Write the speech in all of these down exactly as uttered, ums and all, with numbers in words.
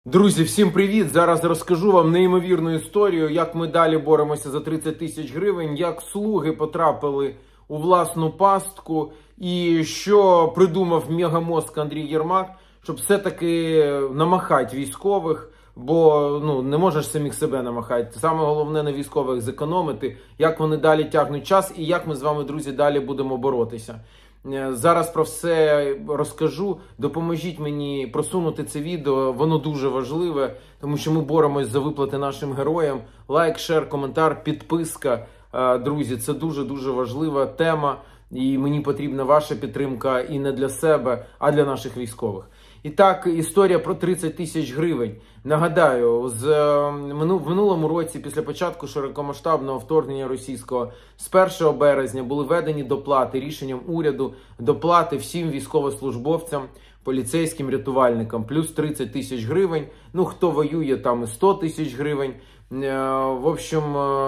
Друзі, всім привіт! Зараз розкажу вам неймовірну історію, як ми далі боремося за тридцять тисяч гривень, як слуги потрапили у власну пастку і що придумав мегамозк Андрій Єрмак, щоб все-таки намахати військових, бо ну, не можеш самих себе намахати. Саме головне на військових зекономити, як вони далі тягнуть час і як ми з вами, друзі, далі будемо боротися. Зараз про все розкажу. Допоможіть мені просунути це відео, воно дуже важливе, тому що ми боремось за виплати нашим героям. Лайк, шер, коментар, підписка. Друзі, це дуже-дуже важлива тема, і мені потрібна ваша підтримка і не для себе, а для наших військових. І так, історія про тридцять тисяч гривень. Нагадаю, з, в минулому році, після початку широкомасштабного вторгнення російського, з першого березня були введені доплати рішенням уряду, доплати всім військовослужбовцям, поліцейським, рятувальникам, плюс тридцять тисяч гривень. Ну, хто воює, там і сто тисяч гривень. В общем,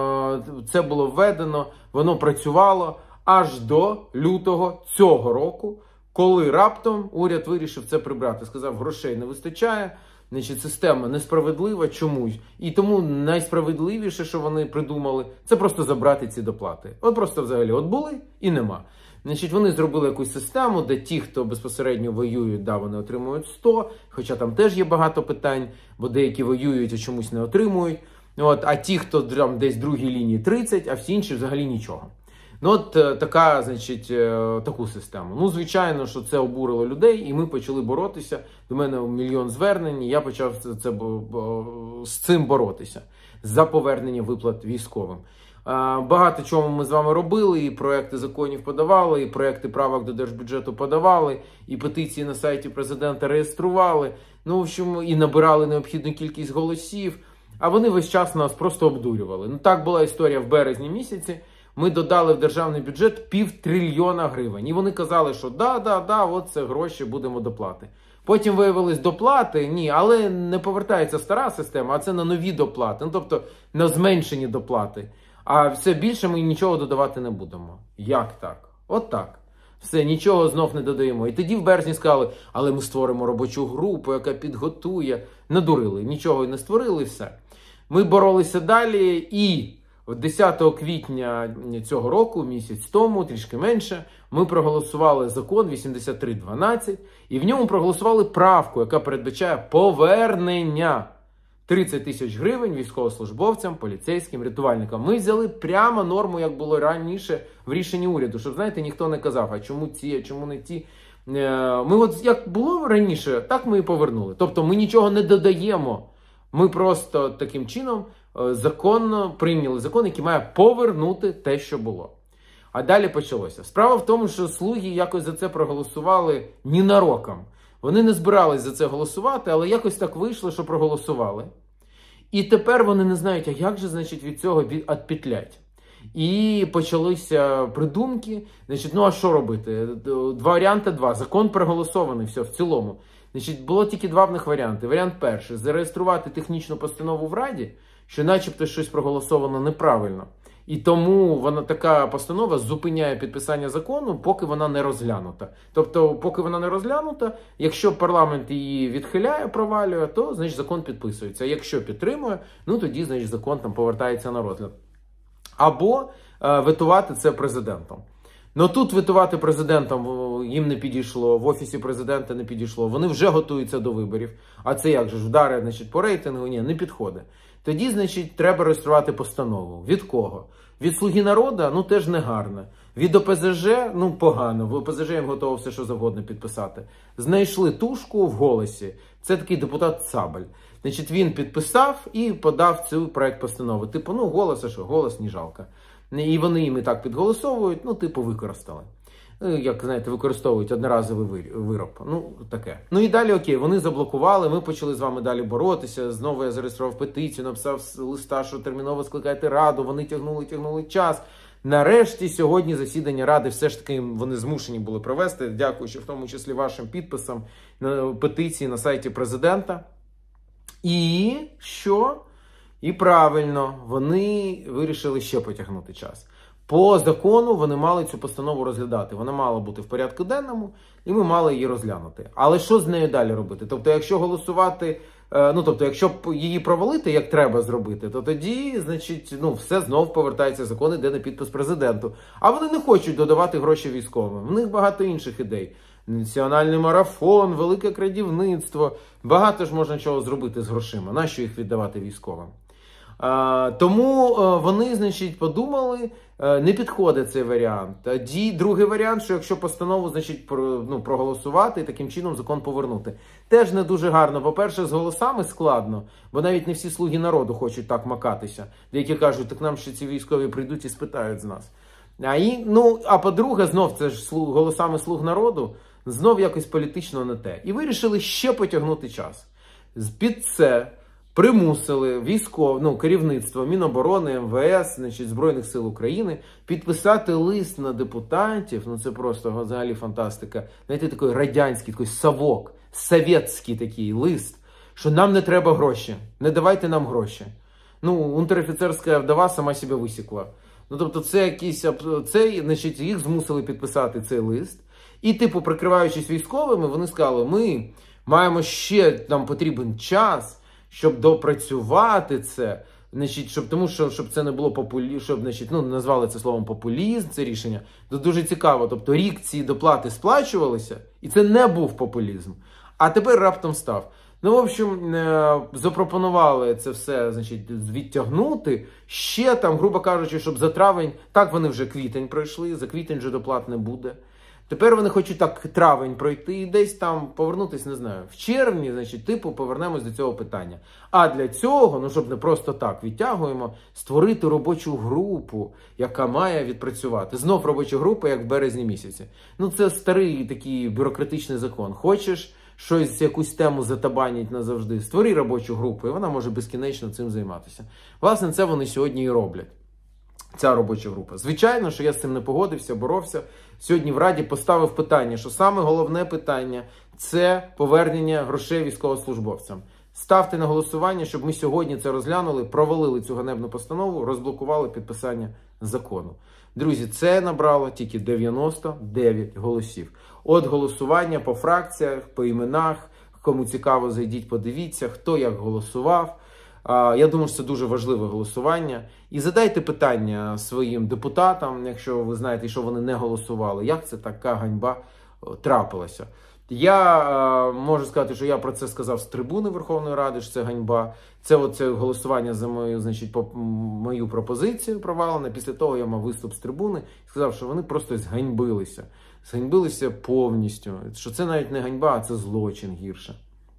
це було введено, воно працювало аж до лютого цього року, коли раптом уряд вирішив це прибрати. Сказав, грошей не вистачає, значить, система несправедлива чомусь. І тому найсправедливіше, що вони придумали, це просто забрати ці доплати. От просто взагалі, от були і нема. Значить, вони зробили якусь систему, де ті, хто безпосередньо воюють, да, вони отримують сто, хоча там теж є багато питань, бо деякі воюють, а чомусь не отримують. От, а ті, хто там десь в другій лінії тридцять, а всі інші взагалі нічого. Ну от така, значить, таку систему. Ну, звичайно, що це обурило людей, і ми почали боротися. До мене мільйон звернень, і я почав це, це, з цим боротися. За повернення виплат військовим. Багато чого ми з вами робили, і проекти законів подавали, і проекти правок до держбюджету подавали, і петиції на сайті президента реєстрували, ну, в общем, і набирали необхідну кількість голосів, а вони весь час нас просто обдурювали. Ну, так була історія в березні місяці. Ми додали в державний бюджет півтрильйона гривень. І вони казали, що да, да, да, от це гроші, будемо доплати. Потім виявилось доплати, ні, але не повертається стара система, а це на нові доплати, ну, тобто на зменшені доплати. А все більше ми нічого додавати не будемо. Як так? От так. Все, нічого знов не додаємо. І тоді в березні сказали, але ми створимо робочу групу, яка підготує. Надурили, нічого не створили, все. Ми боролися далі і десятого квітня цього року, місяць тому, трішки менше, ми проголосували закон вісімдесят три дванадцять, і в ньому проголосували правку, яка передбачає повернення тридцять тисяч гривень військовослужбовцям, поліцейським, рятувальникам. Ми взяли прямо норму, як було раніше в рішенні уряду, щоб, знаєте, ніхто не казав, а чому ці, а чому не ті. Ми от як було раніше, так ми і повернули. Тобто ми нічого не додаємо. Ми просто таким чином законно прийняли закон, який має повернути те, що було. А далі почалося. Справа в тому, що слуги якось за це проголосували ненароком. Вони не збирались за це голосувати, але якось так вийшло, що проголосували. І тепер вони не знають, а як же, значить, від цього відпетлять. І почалися придумки. Значить, ну а що робити? Два варіанти, два. Закон проголосований, все, в цілому. Значить, було тільки два в них варіанти. Варіант перший – зареєструвати технічну постанову в Раді, що начебто щось проголосовано неправильно. І тому вона, така постанова зупиняє підписання закону, поки вона не розглянута. Тобто, поки вона не розглянута, якщо парламент її відхиляє, провалює, то, значить, закон підписується. А якщо підтримує, ну тоді, значить, закон там повертається на розгляд. Або е, ветувати це президентом. Ну тут ветувати президентом їм не підійшло, в Офісі президента не підійшло. Вони вже готуються до виборів. А це як же ж вдари, значить, по рейтингу? Ні, не підходить. Тоді, значить, треба реєструвати постанову. Від кого? Від «Слуги народу», ну теж не гарно. Від О Пе Зе Же, ну погано. В О Пе Зе Же їм готово все, що завгодно підписати. Знайшли тушку в «Голосі». Це такий депутат Цабаль. Значить, він підписав і подав цей проект постанови. Типу, ну, «Голос», а що? «Голос» не жалко. І вони їм і так підголосовують, ну, типу, використали. Як, знаєте, використовують одноразовий вироб. Ну, таке. Ну і далі, окей, вони заблокували, ми почали з вами далі боротися. Знову я зареєстрував петицію, написав листа, що терміново скликайте Раду. Вони тягнули, тягнули час. Нарешті, сьогодні засідання Ради все ж таки вони змушені були провести, дякуючи в тому числі вашим підписам на петиції на сайті президента. І що? І правильно, вони вирішили ще потягнути час. По закону вони мали цю постанову розглядати. Вона мала бути в порядку денному, і ми мали її розглянути. Але що з нею далі робити? Тобто, якщо голосувати Ну, тобто, якщо її провалити, як треба зробити, то тоді, значить, ну, все знов повертається, закон іде на підпис президенту. А вони не хочуть додавати гроші військовим. В них багато інших ідей. Національний марафон, велике крадівництво. Багато ж можна чого зробити з грошима. Нащо їх віддавати військовим? А, тому а, вони, значить, подумали, а, не підходить цей варіант. Тоді другий варіант, що якщо постанову, значить, про, ну, проголосувати і таким чином закон повернути. Теж не дуже гарно. По-перше, з голосами складно, бо навіть не всі слуги народу хочуть так макатися. Деякі кажуть, так нам ще ці військові прийдуть і спитають з нас. А, і, ну, а по-друге, знов це ж слуг, голосами слуг народу, знов якось політично не те. І вирішили ще потягнути час. Під це примусили військов, ну, керівництво Міноборони, ем ве ес, значить, Збройних сил України підписати лист на депутатів, ну це просто взагалі фантастика, знаєте, такий радянський, такий совок, совєтський такий лист, що нам не треба гроші, не давайте нам гроші. Ну, унтер-офіцерська вдова сама себе висікла. Ну, тобто це якісь, це, значить, їх змусили підписати цей лист, і, типу, прикриваючись військовими, вони сказали, ми маємо ще, нам потрібен час, щоб допрацювати це, значить, щоб, тому що щоб це не було популізм, щоб, значить, ну, назвали це словом популізм, це рішення. То дуже цікаво, тобто рік ці доплати сплачувалися, і це не був популізм. А тепер раптом став. Ну, в общем, запропонували це все, значить, відтягнути. Ще там, грубо кажучи, щоб за травень, так вони вже квітень пройшли, за квітень вже доплат не буде. Тепер вони хочуть так травень пройти і десь там повернутися, не знаю, в червні, значить, типу, повернемось до цього питання. А для цього, ну, щоб не просто так відтягуємо, створити робочу групу, яка має відпрацювати. Знов робоча група, як в березні місяці. Ну, це старий такий бюрократичний закон. Хочеш щось, якусь тему затабанять назавжди, створи робочу групу, і вона може безкінечно цим займатися. Власне, це вони сьогодні і роблять. Ця робоча група. Звичайно, що я з цим не погодився, боровся. Сьогодні в Раді поставив питання, що саме головне питання – це повернення грошей військовослужбовцям. Ставте на голосування, щоб ми сьогодні це розглянули, провалили цю ганебну постанову, розблокували підписання закону. Друзі, це набрало тільки дев'яносто дев'ять голосів. От голосування по фракціях, по іменах. Кому цікаво, зайдіть, подивіться, хто як голосував. Я думаю, що це дуже важливе голосування. І задайте питання своїм депутатам, якщо ви знаєте, що вони не голосували, як це така ганьба трапилася. Я можу сказати, що я про це сказав з трибуни Верховної Ради, що це ганьба. Це оце голосування за мою, значить, по мою пропозицію провалене. Після того я мав виступ з трибуни і сказав, що вони просто зганьбилися. Зганьбилися повністю. Що це навіть не ганьба, а це злочин гірше.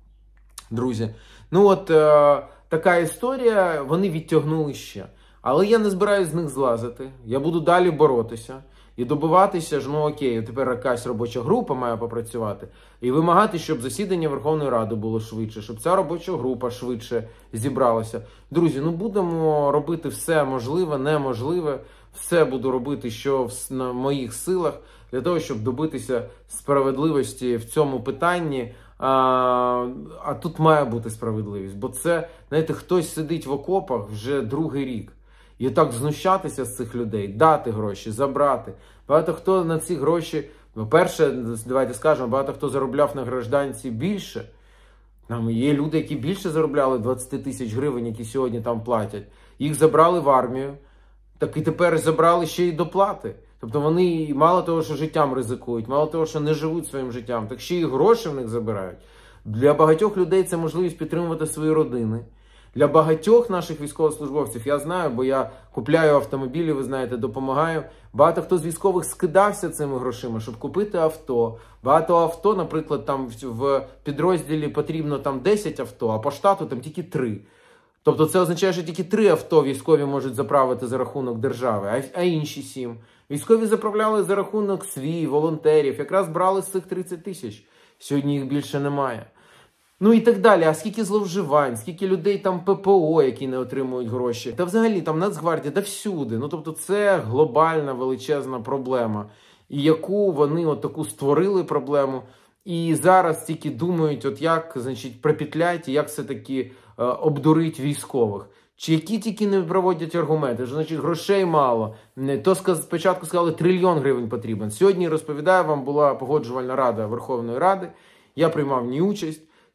Друзі, ну от е, така історія, вони відтягнули ще. Але я не збираюсь з них злазити. Я буду далі боротися і добиватися, що, ну окей, тепер якась робоча група має попрацювати. І вимагати, щоб засідання Верховної Ради було швидше, щоб ця робоча група швидше зібралася. Друзі, ну будемо робити все можливе, неможливе. Все буду робити, що в на моїх силах, для того, щоб добитися справедливості в цьому питанні. А, а тут має бути справедливість, бо це, знаєте, хтось сидить в окопах вже другий рік. І так знущатися з цих людей, дати гроші, забрати. Багато хто на ці гроші, по-перше, давайте скажемо, багато хто заробляв на гражданці більше. Там є люди, які більше заробляли двадцять тисяч гривень, які сьогодні там платять. Їх забрали в армію, так і тепер забрали ще й доплати. Тобто вони мало того, що життям ризикують, мало того, що не живуть своїм життям, так ще й гроші в них забирають. Для багатьох людей це можливість підтримувати свої родини. Для багатьох наших військовослужбовців, я знаю, бо я купляю автомобілі, ви знаєте, допомагаю. Багато хто з військових скидався цими грошима, щоб купити авто. Багато авто, наприклад, там в підрозділі потрібно там десять авто, а по штату там тільки три. Тобто це означає, що тільки три авто військові можуть заправити за рахунок держави, а, а інші сім. Військові заправляли за рахунок свій, волонтерів, якраз брали з цих тридцять тисяч. Сьогодні їх більше немає. Ну і так далі. А скільки зловживань, скільки людей там пе пе о, які не отримують гроші. Та взагалі там Нацгвардія, да всюди. Ну тобто це глобальна величезна проблема. І яку вони от таку створили проблему. І зараз тільки думають, от як, значить, пропетлять, як все-таки е, обдурить військових. Чи які тільки не проводять аргументи, що, значить, грошей мало. То спочатку сказали, трильйон гривень потрібен. Сьогодні, розповідаю вам, була погоджувальна рада Верховної Ради. Я приймав в ній участь.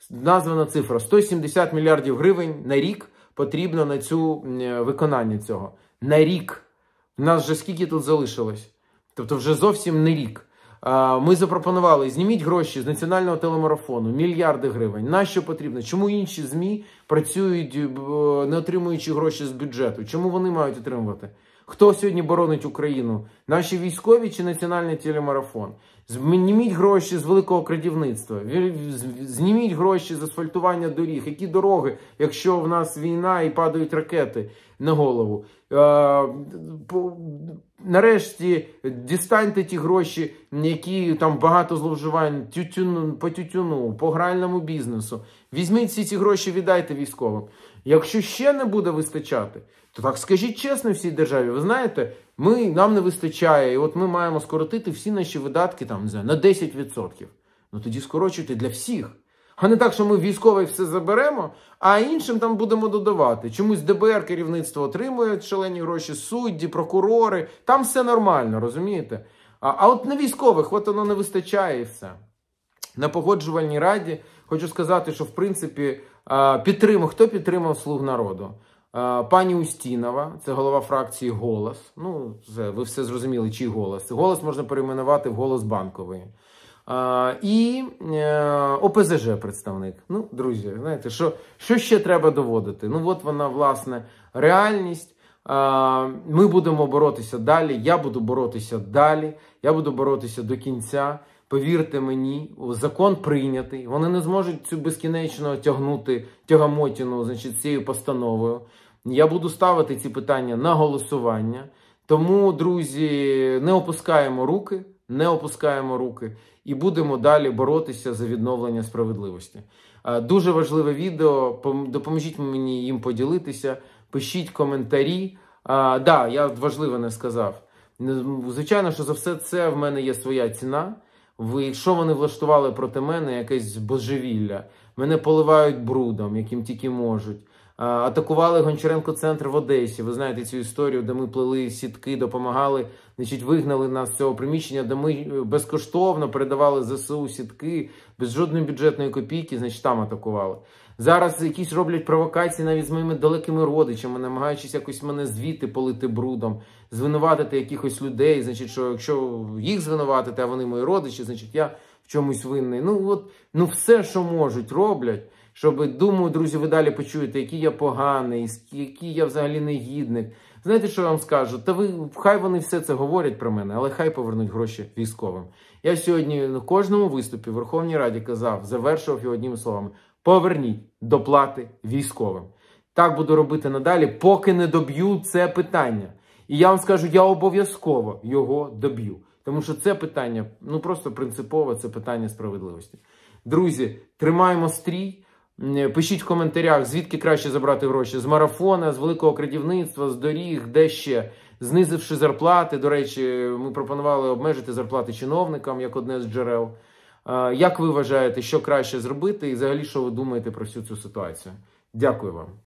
названа цифра сто сімдесят мільярдів гривень на рік потрібно на цю виконання цього. На рік. У нас вже скільки тут залишилось? Тобто вже зовсім не рік. Ми запропонували, зніміть гроші з національного телемарафону, мільярди гривень. На що потрібно? Чому інші ЗМІ працюють, не отримуючи гроші з бюджету? Чому вони мають отримувати? Хто сьогодні боронить Україну? Наші військові чи національний телемарафон? Зніміть гроші з великого крадівництва. Зніміть гроші з асфальтування доріг. Які дороги, якщо в нас війна і падають ракети на голову? Нарешті дістаньте ті гроші, які там багато зловживань тютюну, по тютюну, по гральному бізнесу. Візьміть всі ці гроші, віддайте військовим. Якщо ще не буде вистачати, то так скажіть чесно всій державі. Ви знаєте, ми, нам не вистачає, і от ми маємо скоротити всі наші видатки там, не знаю, на десять відсотків. Ну тоді скорочуйте для всіх. А не так, що ми військових все заберемо, а іншим там будемо додавати. Чомусь ДБР керівництво отримує шалені гроші, судді, прокурори. Там все нормально, розумієте? А, а от на військових, от воно не вистачає і все. На Погоджувальній раді хочу сказати, що в принципі підтримав, хто підтримав «Слуг народу»? Пані Устінова, це голова фракції «Голос». Ну, це, ви все зрозуміли, чий «Голос». «Голос» можна перейменувати в «Голос Банкової». А, і е, О Пе Зе Же представник. Ну, друзі, знаєте, що, що ще треба доводити? Ну, от вона, власне, реальність. А, ми будемо боротися далі, я буду боротися далі, я буду боротися до кінця. Повірте мені, закон прийнятий. Вони не зможуть цю безкінечно тягнути тягамотіну, значить, цією постановою. Я буду ставити ці питання на голосування. Тому, друзі, не опускаємо руки, не опускаємо руки і будемо далі боротися за відновлення справедливості. Дуже важливе відео, допоможіть мені їм поділитися, пишіть коментарі. А, да, я важливо не сказав. Звичайно, що за все це в мене є своя ціна. Ви, якщо вони влаштували проти мене якесь божевілля, мене поливають брудом, яким тільки можуть. А, атакували Гончаренко-центр в Одесі. Ви знаєте цю історію, де ми плели сітки, допомагали, значить, вигнали нас з цього приміщення, де ми безкоштовно передавали Зе Се У сітки, без жодної бюджетної копійки, значить, там атакували. Зараз якісь роблять провокації навіть з моїми далекими родичами, намагаючись якось мене звідти полити брудом, звинуватити якихось людей, значить, що якщо їх звинуватити, а вони мої родичі, значить, я в чомусь винний. Ну, от, ну все, що можуть, роблять, щоб, думаю, друзі, ви далі почуєте, який я поганий, який я взагалі негідник. Знаєте, що я вам скажу? Та ви, хай вони все це говорять про мене, але хай повернуть гроші військовим. Я сьогодні на кожному виступі в Верховній Раді казав, завершував його одніми словами: поверніть доплати військовим. Так буду робити надалі, поки не доб'ю це питання. І я вам скажу, я обов'язково його доб'ю. Тому що це питання, ну просто принципове, це питання справедливості. Друзі, тримаємо стрій. Пишіть в коментарях, звідки краще забрати гроші. З марафона, з великого крадівництва, з доріг, де ще. Знизивши зарплати, до речі, ми пропонували обмежити зарплати чиновникам, як одне з джерел. Як ви вважаєте, що краще зробити і взагалі, що ви думаєте про всю цю ситуацію? Дякую вам.